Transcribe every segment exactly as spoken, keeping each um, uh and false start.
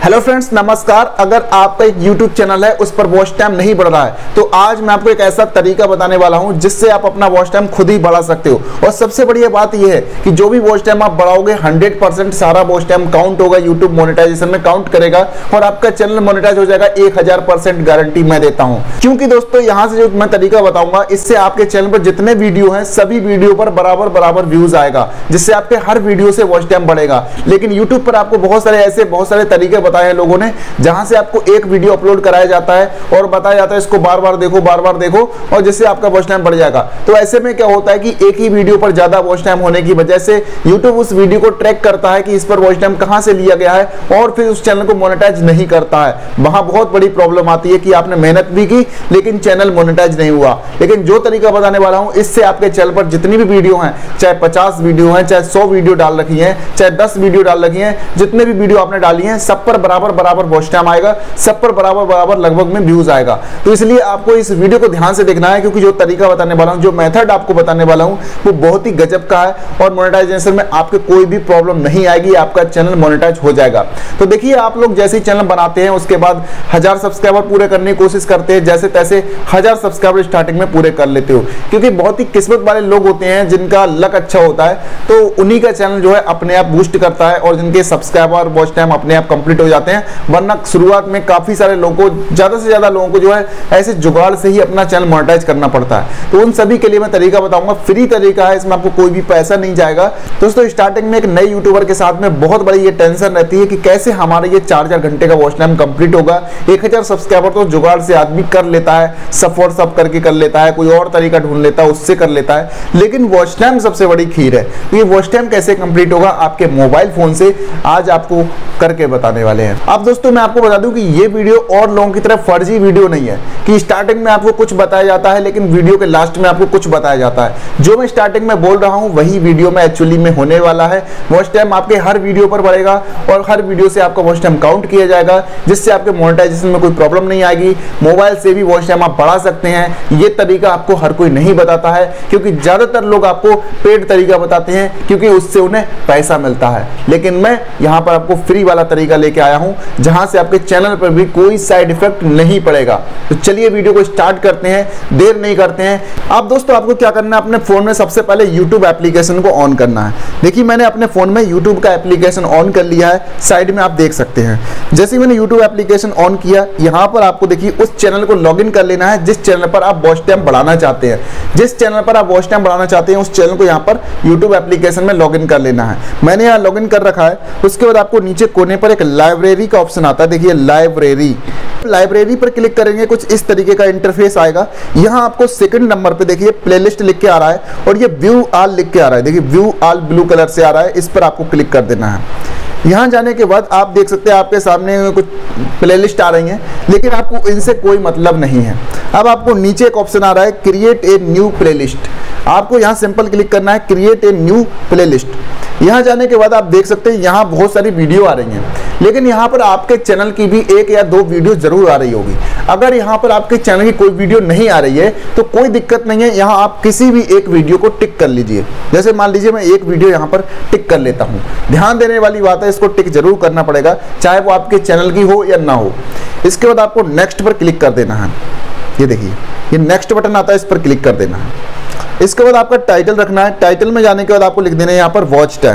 Hello friends, नमस्कार। अगर आपका एक यूट्यूब चैनल है उस पर वॉच टाइम नहीं बढ़ रहा है तो आज मैं आपको एक ऐसा तरीका बताने वाला हूं जिससे आप अपना वॉच टाइम खुद ही बढ़ा सकते हो। और सबसे बढ़िया बात यह है कि जो भी वॉच टाइम आप बढ़ाओगे हंड्रेड परसेंट सारा वॉच टाइम काउंट होगा, यूट्यूब मोनेटाइजेशन में काउंट करेगा और आपका चैनल मोनेटाइज हो जाएगा। एक हजार परसेंट गारंटी मैं देता हूं, क्योंकि दोस्तों यहां से जो मैं तरीका बताऊंगा इससे आपके चैनल पर जितने वीडियो हैं सभी वीडियो पर बराबर बराबर व्यूज आएगा, जिससे आपके हर वीडियो से वॉच टाइम बढ़ेगा। लेकिन यूट्यूब पर आपको बहुत सारे ऐसे बहुत सारे तरीके बताए हैं लोगों ने, जहां से आपको एक वीडियो अपलोड कराया जाता है और बताया जाता है इसको बार बार देखो बार बार देखो और जिससे आपका वॉच टाइम बढ़ जाएगा। तो ऐसे में क्या होता है कि एक ही वीडियो पर ज्यादा वॉच टाइम होने की वजह से YouTube उस वीडियो को ट्रैक करता है कि इस पर वॉच टाइम कहां से लिया गया है और फिर उस चैनल को मोनेटाइज नहीं करता है। वहां बहुत बड़ी प्रॉब्लम आती है कि आपने मेहनत भी की लेकिन चैनल मोनेटाइज नहीं हुआ। लेकिन जो तरीका बताने वाला हूं इससे आपके चैनल पर जितनी भी वीडियो हैं, चाहे पचास वीडियो हैं, चाहे सौ वीडियो डाल रखी है, चाहे दस वीडियो डाल रखी है, जितने भी वीडियो आपने डाली है सब पर बराबर बराबर वॉच टाइम आएगा, सब पर बराबर बराबर लगभग में व्यूज आएगा। तो इसलिए आपको इस वीडियो को ध्यान से देखना है, क्योंकि जो तरीका बताने वाला हूं, जो मेथड आपको बताने वाला हूं वो बहुत ही गजब का है और मोनेटाइजेशन में आपके कोई भी प्रॉब्लम नहीं आएगी, आपका चैनल मोनेटाइज हो जाएगा। तो देखिए, आप लोग जैसे ही चैनल बनाते हैं उसके बाद हजार सब्सक्राइबर पूरे करने की कोशिश करते हैं, जैसे तैसे हजार सब्सक्राइबर स्टार्टिंग में पूरे कर लेते हो, क्योंकि बहुत ही किस्मत वाले लोग होते हैं जिनका लक अच्छा होता है तो उन्हीं का चैनल जो है अपने आप बूस्ट करता है और जिनके सब्सक्राइबर वॉच टाइम अपने आप कंप्लीट हो जाते हैं। वरना शुरुआत में काफी सारे लोगों को, ज्यादा से ज्यादा लोगों को जो है ऐसे जुगाड़ से ही अपना चैनल मोनेटाइज करना पड़ता है। तो उन सभी के लिए मैं तरीका बताऊंगा, फ्री तरीका है, इसमें आपको कोई भी पैसा नहीं जाएगा। दोस्तों, स्टार्टिंग में एक नए यूट्यूबर के साथ में बहुत बड़ी ये टेंशन रहती है कि कैसे हमारा ये चार चार घंटे का वॉच टाइम कंप्लीट होगा। एक हजार सब्सक्राइबर तो जुगाड़ से आदमी कर लेता है, सब और सब करके कर लेता है, कोई और तरीका ढूंढ लेता है उससे कर लेता है, लेकिन वॉच टाइम सबसे बड़ी खीर है। तो ये वॉच टाइम कैसे कंप्लीट होगा आपके मोबाइल फोन से, आज आपको करके बताने वाले हैं। अब दोस्तों मैं आपको बता दूं कि ये वीडियो और लोगों की तरह फर्जी वीडियो नहीं है कि स्टार्टिंग में आपको कुछ बताया जाता है लेकिन वीडियो के लास्ट में आपको कुछ बताया जाता है। जो मैं स्टार्टिंग में बोल रहा हूं वही वीडियो में एक्चुअली में होने वाला है। वॉच टाइम आपके हर वीडियो पर बढ़ेगा और हर वीडियो से आपका वॉच टाइम काउंट किया जाएगा, जिससे आपके मोनेटाइजेशन में कोई प्रॉब्लम नहीं आएगी। मोबाइल से भी वॉच टाइम आप बढ़ा सकते हैं। ये तरीका आपको हर कोई नहीं बताता है, क्योंकि ज्यादातर लोग आपको पेड तरीका बताते हैं क्योंकि उससे उन्हें पैसा मिलता है। लेकिन मैं यहाँ पर आपको फ्री वाला तरीका लेके आया हूँ जहां से आपके चैनल पर भी कोई साइड इफेक्ट नहीं पड़ेगा। तो चलिए वीडियो को स्टार्ट करते हैं, देर नहीं करते हैं। अब दोस्तों आपको क्या करना है, अपने फोन में सबसे पहले YouTube एप्लीकेशन को ऑन करना है। देखिए, मैंने अपने फोन में YouTube का एप्लीकेशन ऑन कर लिया है, साइड में आप देख सकते हैं। जैसे ही मैंने YouTube एप्लीकेशन ऑन किया, यहाँ पर आपको देखिए उस चैनल को लॉगिन कर लेना है जिस चैनल पर आप वॉच टाइम बढ़ाना चाहते हैं। जिस चैनल पर आप वॉच टाइम बढ़ाना चाहते हैं उस चैनल को यहाँ पर YouTube एप्लीकेशन में लॉगिन कर लेना है। मैंने यहाँ लॉगिन कर रखा है। उसके बाद आपको नीचे कोने पर एक लाइब्रेरी का ऑप्शन आता है, देखिए लाइब्रेरी। लाइब्रेरी पर क्लिक करेंगे, कुछ इस तरीके का इंटरफेस आएगा। यहाँ आपको सेकंड नंबर पे देखिए प्लेलिस्ट लिख के आ रहा है और ये व्यू ऑल लिख के आ रहा है। देखिए व्यू ऑल ब्लू कलर से आ रहा है, इस पर आपको क्लिक कर देना है। यहाँ जाने के बाद आप देख सकते हैं आपके सामने कुछ प्लेलिस्ट आ रही हैं, लेकिन आपको इनसे कोई मतलब नहीं है। अब आपको नीचे एक ऑप्शन आ रहा है क्रिएट ए न्यू प्लेलिस्ट। आपको यहाँ सिंपल क्लिक करना है क्रिएट ए न्यू प्लेलिस्ट। यहाँ जाने के बाद आप देख सकते हैं यहाँ बहुत सारी वीडियो आ रही हैं, लेकिन यहाँ पर आपके चैनल की भी एक या दो वीडियो जरूर आ रही होगी। अगर यहाँ पर आपके चैनल की कोई वीडियो नहीं आ रही है तो कोई दिक्कत नहीं है, यहाँ आप किसी भी एक वीडियो को टिक कर लीजिए। जैसे मान लीजिए मैं एक वीडियो यहाँ पर टिक कर लेता हूँ। ध्यान देने वाली बात है, इसको टिक जरूर करना पड़ेगा, चाहे वो आपके चैनल की हो या ना हो। इसके बाद आपको नेक्स्ट पर क्लिक कर देना है। ये देखिए ये नेक्स्ट बटन आता है, इस पर क्लिक कर देना है। इसके बाद आपका टाइटल रखना है। टाइटल में जाने के बाद आपको लिख देना है यहाँ पर watch time.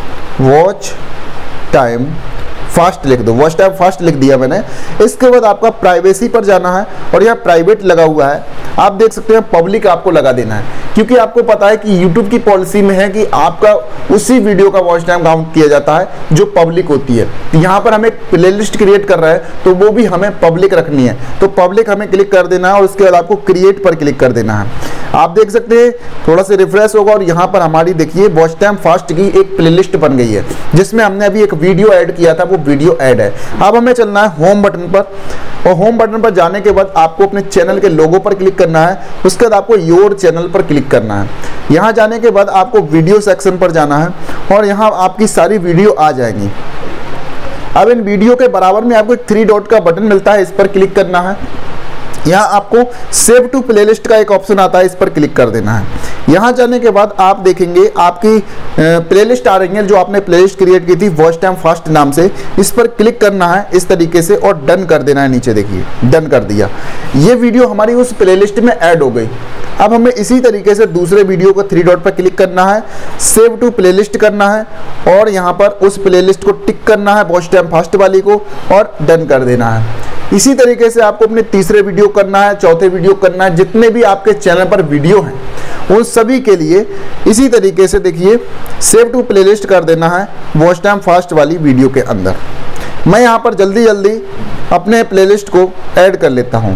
Watch time fast लिख दो, वॉच टाइम फास्ट लिख दिया मैंने। इसके बाद आपका प्राइवेसी पर जाना है और यहाँ प्राइवेट लगा हुआ है, आप देख सकते हैं पब्लिक आपको लगा देना है, क्योंकि आपको पता है कि YouTube की पॉलिसी में है कि आपका उसी वीडियो का वॉच टाइम काउंट किया जाता है जो पब्लिक होती है। तो यहाँ पर हमें प्लेलिस्ट क्रिएट कर रहा है तो वो भी हमें पब्लिक रखनी है, तो पब्लिक हमें क्लिक कर देना है और उसके बाद आपको क्रिएट पर क्लिक कर देना है। आप देख सकते हैं थोड़ा सा रिफ्रेश होगा और यहाँ पर हमारी देखिए वॉच टाइम फास्ट की एक प्लेलिस्ट बन गई है, जिसमें हमने अभी एक वीडियो ऐड किया था, वो वीडियो ऐड है। अब हमें चलना है होम बटन पर और होम बटन पर जाने के बाद आपको अपने चैनल के लोगो पर क्लिक करना है। उसके बाद आपको योर चैनल पर क्लिक करना है। यहाँ जाने के बाद आपको वीडियो सेक्शन पर जाना है और यहाँ आपकी सारी वीडियो आ जाएंगी। अब इन वीडियो के बराबर में आपको एक थ्री डॉट का बटन मिलता है, इस पर क्लिक करना है। यहाँ आपको सेव टू प्लेलिस्ट का एक ऑप्शन आता है, इस पर क्लिक कर देना है। यहाँ जाने के बाद आप देखेंगे आपकी प्लेलिस्ट आ रही है, जो आपने प्लेलिस्ट क्रिएट की थी वॉच टाइम फास्ट नाम से, इस पर क्लिक करना है इस तरीके से और डन कर देना है। नीचे देखिए डन कर दिया, ये वीडियो हमारी उस प्लेलिस्ट में ऐड हो गई। अब हमें इसी तरीके से दूसरे वीडियो को थ्री डॉट पर क्लिक करना है, सेव टू प्लेलिस्ट करना है और यहाँ पर उस प्लेलिस्ट को टिक करना है वॉच टाइम फास्ट वाली को और डन कर देना है। इसी तरीके से आपको अपने तीसरे वीडियो करना है, चौथे वीडियो करना है, जितने भी आपके चैनल पर वीडियो हैं उन सभी के लिए इसी तरीके से देखिए सेव टू प्लेलिस्ट कर देना है वॉच टाइम फास्ट वाली वीडियो के अंदर। मैं यहाँ पर जल्दी जल्दी अपने प्लेलिस्ट को ऐड कर लेता हूँ।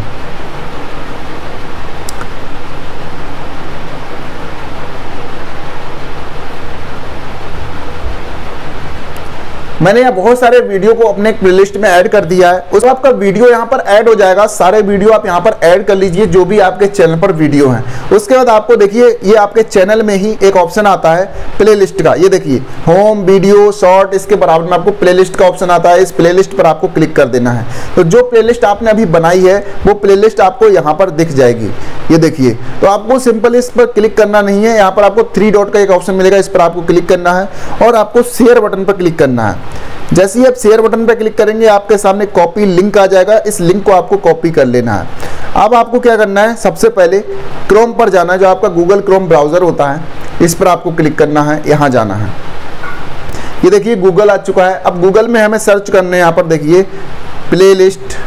मैंने यहाँ बहुत सारे वीडियो को अपने प्लेलिस्ट में ऐड कर दिया है। उसके बाद आपका वीडियो यहाँ पर ऐड हो जाएगा, सारे वीडियो आप यहाँ पर ऐड कर लीजिए जो भी आपके चैनल पर वीडियो हैं। उसके बाद आपको देखिए ये आपके चैनल में ही एक ऑप्शन आता है प्लेलिस्ट का, ये देखिए होम वीडियो शॉर्ट, इसके बराबर में आपको प्लेलिस्ट का ऑप्शन आता है। इस प्लेलिस्ट पर आपको क्लिक कर देना है, तो जो प्लेलिस्ट आपने अभी बनाई है वो प्लेलिस्ट आपको यहाँ पर दिख जाएगी। ये देखिए, तो आपको सिंपल इस पर क्लिक करना नहीं है, यहाँ पर आपको थ्री डॉट का एक ऑप्शन मिलेगा, इस पर आपको क्लिक करना है और आपको शेयर बटन पर क्लिक करना है। जैसे ही आप शेयर बटन पर क्लिक करेंगे आपके सामने कॉपी लिंक आ जाएगा, इस लिंक को आपको कॉपी कर लेना है। अब आपको क्या करना है, सबसे पहले क्रोम पर जाना है, जो आपका गूगल क्रोम ब्राउज़र होता है, इस पर आपको क्लिक करना है, यहाँ जाना है। ये देखिए गूगल आ चुका है। अब गूगल में हमें सर्च करने, यहाँ पर देखिए प्लेलिस्ट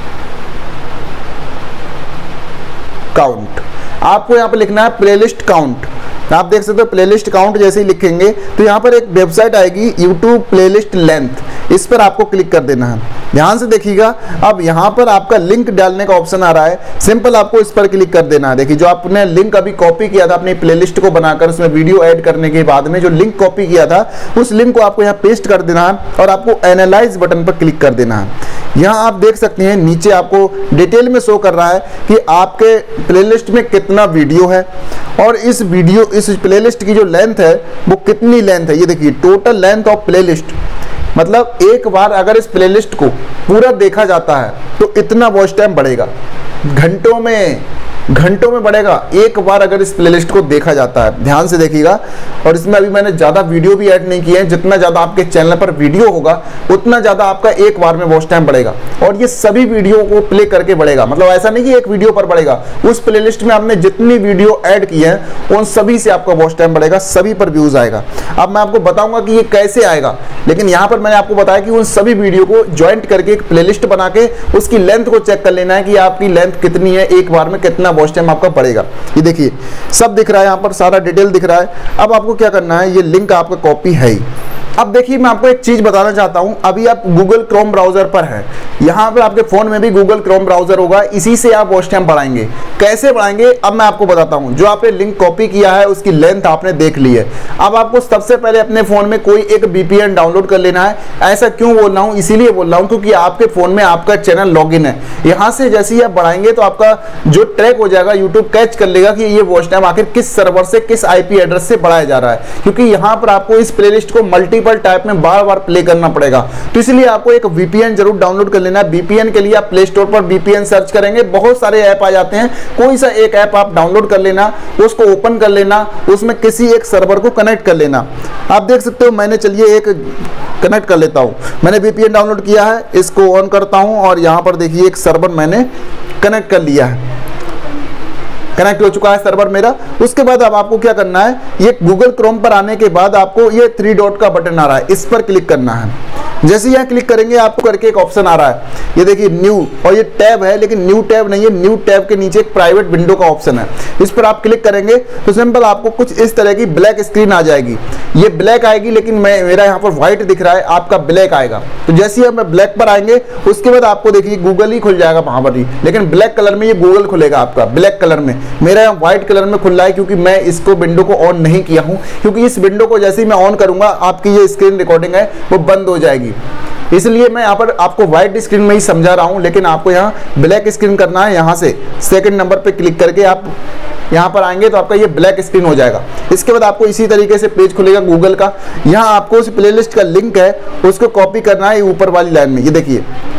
काउंट, आपको यहाँ पर लिखना है प्लेलिस्ट काउंट। आप देख सकते हो प्लेलिस्ट काउंट जैसे ही लिखेंगे तो यहाँ पर एक वेबसाइट आएगी यूट्यूब प्लेलिस्ट लेंथ, इस पर आपको क्लिक कर देना है। ध्यान से देखिएगा, अब यहाँ पर आपका लिंक डालने का ऑप्शन आ रहा है, सिंपल आपको इस पर क्लिक कर देना है। देखिए जो आपने लिंक अभी कॉपी किया था अपनी प्लेलिस्ट को बनाकर, उसमें वीडियो ऐड करने के बाद में जो लिंक कॉपी किया था उस लिंक को आपको यहाँ पेस्ट कर देना है और आपको एनालाइज बटन पर क्लिक कर देना है। यहाँ आप देख सकते हैं नीचे आपको डिटेल में शो कर रहा है कि आपके प्लेलिस्ट में कितना वीडियो है और इस वीडियो इस प्लेलिस्ट की जो लेंथ है वो कितनी लेंथ है। ये देखिए टोटल लेंथ ऑफ प्लेलिस्ट, मतलब एक बार अगर इस प्लेलिस्ट को पूरा देखा जाता है तो इतना वॉच टाइम बढ़ेगा, घंटों में घंटों में बढ़ेगा एक बार अगर इस प्लेलिस्ट को देखा जाता है। ध्यान से देखिएगा, और इसमें अभी मैंने ज़्यादा वीडियो भी ऐड नहीं किए हैं, जितना ज़्यादा आपके चैनल पर वीडियो होगा उतना ज़्यादा आपका एक बार में वॉच टाइम बढ़ेगा और ये सभी वीडियो को प्ले करके बढ़ेगा। मतलब ऐसा नहीं कि एक वीडियो पर बढ़ेगा, उस प्लेलिस्ट में आपने जितनी वीडियो ऐड की है उन सभी से आपका वॉच टाइम बढ़ेगा, सभी पर व्यूज आएगा। अब मैं आपको बताऊंगा कि ये कैसे आएगा, लेकिन यहाँ पर मैंने आपको बताया कि उन सभी वीडियो को ज्वाइंट करके एक प्लेलिस्ट बना के उसकी लेंथ को चेक कर लेना है कि आपकी लेंथ कितनी है, एक बार में कितना वॉच टाइम आपका बढ़ेगा। ये देखिए सब दिख रहा है, यहाँ पर सारा डिटेल दिख रहा है। अब आपको क्या करना है, ये लिंक आपका कॉपी है ही। अब देखिए मैं आपको एक चीज बताना चाहता हूं, अभी आप गूगल क्रोम ब्राउजर पर हैं, यहाँ पर आपके फोन में भी गूगल क्रोम ब्राउजर होगा, इसी से आप वॉच टाइम बढ़ाएंगे। कैसे बढ़ाएंगे अब मैं आपको बताता हूं। जो आपने लिंक कॉपी किया है उसकी लेंथ आपने देख ली है। अब आपको सबसे पहले अपने फोन में कोई एक वीपीएन डाउनलोड कर लेना है। ऐसा क्यों बोल रहा हूँ, इसीलिए बोल रहा हूँ क्योंकि आपके फोन में आपका चैनल लॉगिन है। यहाँ से जैसे ही आप बढ़ाएंगे तो आपका जो ट्रैक हो जाएगा, यूट्यूब कैच कर लेगा कि ये वॉच टाइम आखिर किस सर्वर से किस आईपी एड्रेस से बढ़ाया जा रहा है, क्योंकि यहाँ पर आपको इस प्लेलिस्ट को मल्टीपल टाइप में बार बार प्ले करना पड़ेगा। तो इसलिए आपको एक वीपीएन जरूर डाउनलोड कर लेना है। वीपीएन के लिए आप प्ले स्टोर पर वीपीएन सर्च करेंगे, बहुत सारे ऐप आ जाते हैं, कोई सा एक ऐप आप डाउनलोड कर लेना, उसको ओपन कर लेना, उसमें किसी एक सर्वर को कनेक्ट कर लेना। आप देख सकते हो मैंने चलिए एक कनेक्ट कर लेता हूं। मैंने वीपीएन डाउनलोड किया है, इसको ऑन करता हूं और यहां पर देखिए एक सर्वर मैंने कनेक्ट कर लिया है, कनेक्ट हो चुका है सर्वर मेरा। उसके बाद अब आपको क्या करना है, ये गूगल क्रोम पर आने के बाद आपको ये थ्री डॉट का बटन आ रहा है, इस पर क्लिक करना है। जैसे यहाँ क्लिक करेंगे आपको करके एक ऑप्शन आ रहा है, ये देखिए न्यू, और ये टैब है लेकिन न्यू टैब नहीं है, न्यू टैब के नीचे एक प्राइवेट विंडो का ऑप्शन है, इस पर आप क्लिक करेंगे तो सिंपल आपको कुछ इस तरह की ब्लैक स्क्रीन आ जाएगी। ये ब्लैक आएगी लेकिन मैं मेरा यहाँ पर व्हाइट दिख रहा है, आपका ब्लैक आएगा। तो जैसे ही हम ब्लैक पर आएंगे उसके बाद आपको देखिए गूगल ही खुल जाएगा वहां पर ही, लेकिन ब्लैक कलर में ये गूगल खुलेगा आपका ब्लैक कलर में। मेरा यहाँ व्हाइट कलर में खुल रहा है क्योंकि मैं इसको विंडो को ऑन नहीं किया हूँ, क्योंकि इस विंडो को जैसे ही मैं ऑन करूंगा आपकी ये स्क्रीन रिकॉर्डिंग है वो बंद हो जाएगी, इसलिए मैं यहाँ पर आपको व्हाइट स्क्रीन में ही समझा रहा हूँ, लेकिन आपको यहाँ ब्लैक स्क्रीन करना है। यहाँ से सेकंड नंबर पे क्लिक करके आप यहाँ पर आएंगे तो आपका ये ब्लैक स्क्रीन हो जाएगा। इसके बाद आपको इसी तरीके से पेज खुलेगा गूगल का, यहाँ आपको उस प्लेलिस्ट का लिंक है उसको कॉपी करना है ऊपर वाली लाइन में। ये देखिए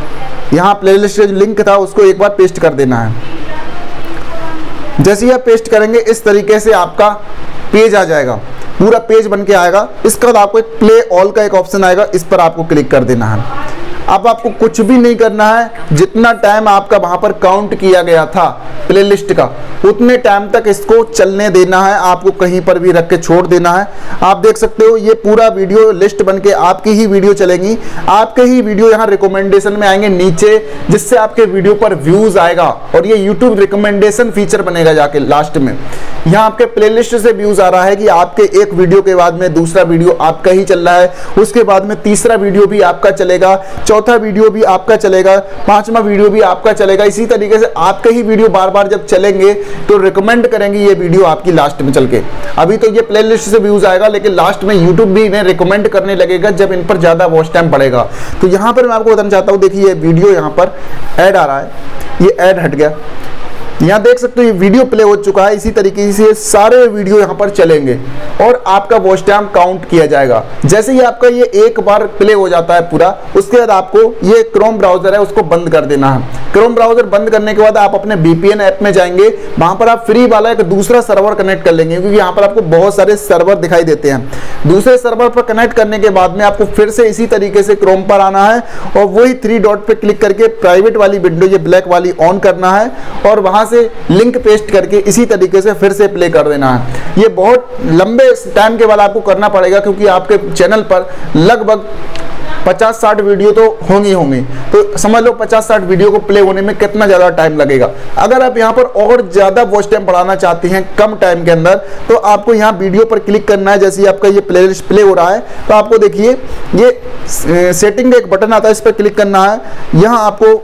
यहाँ प्लेलिस्ट का जो लिंक था उसको एक बार पेस्ट कर देना है। जैसे ही आप पेस्ट करेंगे इस तरीके से आपका पेज आ जाएगा, पूरा पेज बन के आएगा। इसके बाद आपको एक प्ले ऑल का एक ऑप्शन आएगा, इस पर आपको क्लिक कर देना है। अब आपको कुछ भी नहीं करना है, जितना टाइम आपका वहां पर काउंट किया गया था प्लेलिस्ट का उतने टाइम तक इसको चलने देना है, आपको कहीं पर भी रख के छोड़ देना है। आप देख सकते हो ये पूरा वीडियो लिस्ट बन के आपकी ही वीडियो चलेंगी, आपके ही वीडियो यहाँ रिकमेंडेशन में आएंगे नीचे, जिससे आपके वीडियो पर व्यूज आएगा और ये यूट्यूब रिकमेंडेशन फीचर बनेगा जाके लास्ट में। यहाँ आपके प्लेलिस्ट से व्यूज आ रहा है कि आपके एक वीडियो के बाद में दूसरा वीडियो आपका ही चल रहा है, उसके बाद में तीसरा वीडियो भी आपका चलेगा, चौथा वीडियो भी आपका चलेगा, पांचवा वीडियो भी आपका चलेगा। इसी तरीके से आपके ही वीडियो बार बार जब चलेंगे तो रिकमेंड करेंगे ये वीडियो आपकी लास्ट में चल के। अभी तो ये प्लेलिस्ट से व्यूज आएगा, लेकिन लास्ट में यूट्यूब भी इन्हें रिकमेंड करने लगेगा जब इन पर ज्यादा वॉच टाइम बढ़ेगा। तो यहाँ पर मैं आपको बताना चाहता हूँ, देखिए ये वीडियो यहाँ पर ऐड आ रहा है, ये ऐड हट गया। यहाँ देख सकते हो ये वीडियो प्ले हो चुका है। इसी तरीके से सारे वीडियो यहाँ पर चलेंगे और आपका वॉच टाइम काउंट किया जाएगा। जैसे ही आपका ये एक बार प्ले हो जाता है पूरा, उसके बाद आपको ये क्रोम ब्राउजर है उसको बंद कर देना है। क्रोम ब्राउजर बंद करने के बाद आप अपने वीपीएन ऐप में जाएंगे, वहां पर आप फ्री वाला एक दूसरा सर्वर कनेक्ट कर लेंगे, क्योंकि यहाँ पर आपको बहुत सारे सर्वर दिखाई देते हैं। दूसरे सर्वर पर कनेक्ट करने के बाद में आपको फिर से इसी तरीके से क्रोम पर आना है और वही थ्री डॉट पे क्लिक करके प्राइवेट वाली विंडो ये ब्लैक वाली ऑन करना है और वहां से लिंक पेस्ट करके इसी तरीके से फिर से प्ले कर देना है। ये बहुत लंबे टाइम के बाद आपको करना पड़ेगा, क्योंकि आपके चैनल पर लगभग पचास साठ वीडियो तो होंगी होंगी तो समझ लो पचास साठ वीडियो को प्ले होने में कितना ज़्यादा टाइम लगेगा। अगर आप यहाँ पर और ज़्यादा वॉच टाइम बढ़ाना चाहते हैं कम टाइम के अंदर, तो आपको यहाँ वीडियो पर क्लिक करना है। जैसे ही आपका ये प्लेलिस्ट प्ले हो रहा है तो आपको देखिए ये सेटिंग का एक बटन आता है, इस पर क्लिक करना है। यहाँ आपको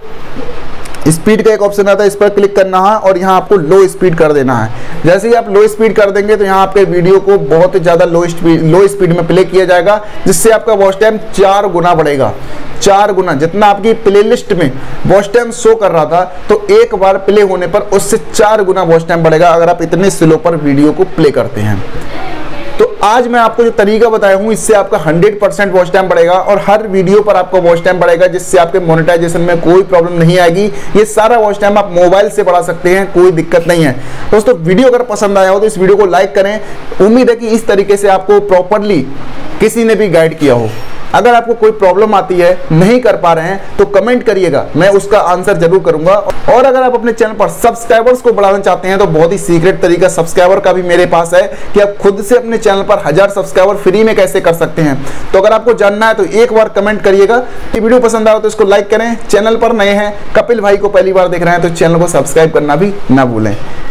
स्पीड का एक ऑप्शन आता है, इस पर क्लिक करना है और यहाँ आपको लो स्पीड कर देना है। जैसे ही आप लो स्पीड कर देंगे तो यहाँ आपके वीडियो को बहुत ही ज़्यादा लो स्पीड लो स्पीड में प्ले किया जाएगा, जिससे आपका वॉच टाइम चार गुना बढ़ेगा। चार गुना जितना आपकी प्लेलिस्ट में वॉच टाइम शो कर रहा था, तो एक बार प्ले होने पर उससे चार गुना वॉच टाइम बढ़ेगा, अगर आप इतने स्लो पर वीडियो को प्ले करते हैं। तो आज मैं आपको जो तरीका बताया हूँ, इससे आपका हंड्रेड परसेंट वॉच टाइम बढ़ेगा और हर वीडियो पर आपका वॉच टाइम बढ़ेगा, जिससे आपके मोनेटाइजेशन में कोई प्रॉब्लम नहीं आएगी। ये सारा वॉच टाइम आप मोबाइल से बढ़ा सकते हैं, कोई दिक्कत नहीं है। दोस्तों वीडियो अगर पसंद आया हो तो इस वीडियो को लाइक करें। उम्मीद है कि इस तरीके से आपको प्रॉपरली किसी ने भी गाइड किया हो। अगर आपको कोई प्रॉब्लम आती है, नहीं कर पा रहे हैं, तो कमेंट करिएगा, मैं उसका आंसर जरूर करूंगा। और अगर आप अपने चैनल पर सब्सक्राइबर्स को बढ़ाना चाहते हैं तो बहुत ही सीक्रेट तरीका सब्सक्राइबर का भी मेरे पास है कि आप खुद से अपने चैनल पर हजार सब्सक्राइबर फ्री में कैसे कर सकते हैं। तो अगर आपको जानना है तो एक बार कमेंट करिएगा। ये वीडियो पसंद आया तो इसको लाइक करें। चैनल पर नए हैं, कपिल भाई को पहली बार देख रहे हैं तो चैनल को सब्सक्राइब करना भी ना भूलें।